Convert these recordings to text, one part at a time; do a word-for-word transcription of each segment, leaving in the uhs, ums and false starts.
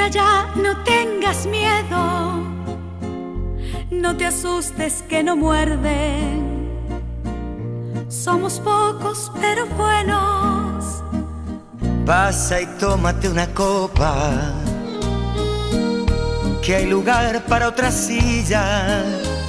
ya, no tengas miedo, no te asustes que no muerden. Somos pocos pero buenos. Pasa y tómate una copa, que hay lugar para otra silla.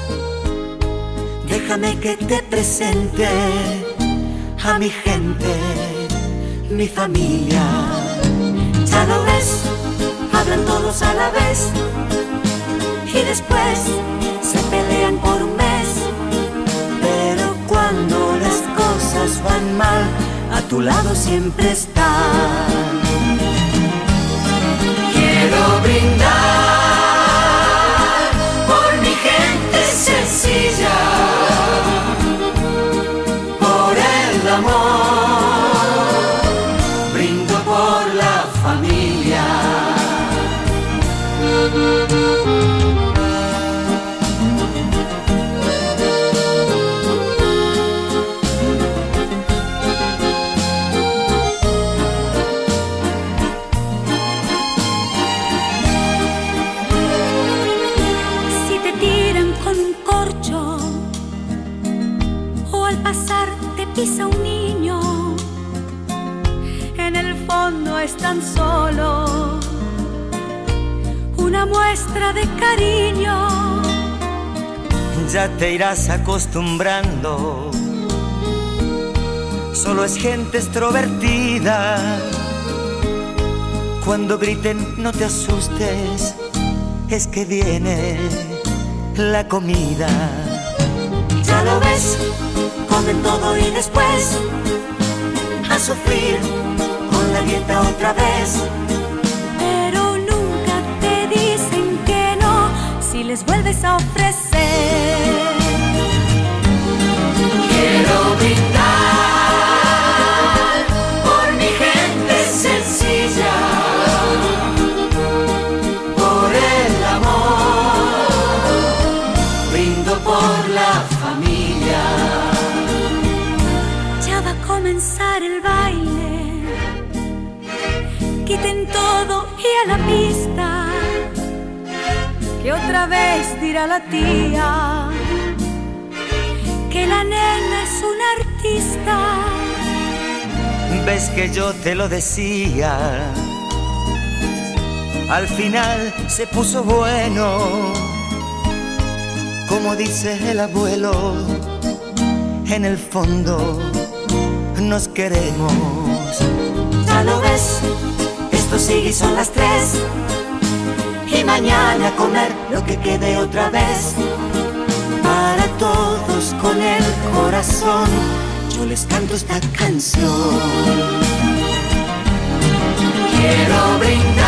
Déjame que te presente a mi gente, mi familia. Ya lo ves, hablan todos a la vez y después se pelean por un mes. Pero cuando las cosas van mal, a tu lado siempre están. Quiero brindar por mi gente sencilla, por el amor, brindo por la familia. Te pisa un niño, en el fondo es tan solo una muestra de cariño. Ya te irás acostumbrando, solo es gente extrovertida. Cuando griten no te asustes, es que viene la comida. Ya lo ves, comen todo y después a sufrir con la dieta otra vez. Pero nunca te dicen que no si les vuelves a ofrecer. Quiero brindar por mi gente sencilla, por el amor, brindo por la familia. Comenzar el baile, quiten todo y a la pista, que otra vez dirá la tía que la nena es una artista. Ves que yo te lo decía, al final se puso bueno, como dice el abuelo, en el fondo nos queremos. Ya lo ves, esto sigue y son las tres, y mañana a comer lo que quede otra vez. Para todos con el corazón, yo les canto esta canción. Quiero brindar